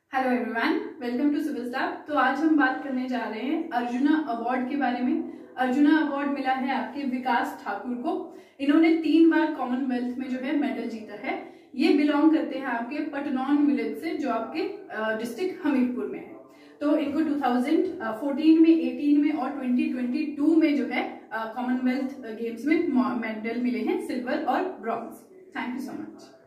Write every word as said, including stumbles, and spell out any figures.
Hello everyone, welcome to civil staff. तो आज हम बात करने जा रहे हैं अर्जुना अवार्ड के बारे में। अर्जुना अवार्ड मिला है आपके विकास ठाकुर को। इन्होंने तीन बार कॉमनवेल्थ में जो है मेडल जीता है। ये बिलोंग करते हैं आपके पटनौन विलेज से, जो आपके डिस्ट्रिक्ट हमीरपुर में है। तो इनको दो हज़ार चौदह में, अठारह में और दो हज़ार बाईस में जो है कॉमनवेल्थ गेम्स में मेडल मिले हैं, सिल्वर और bronze. Thank you so much.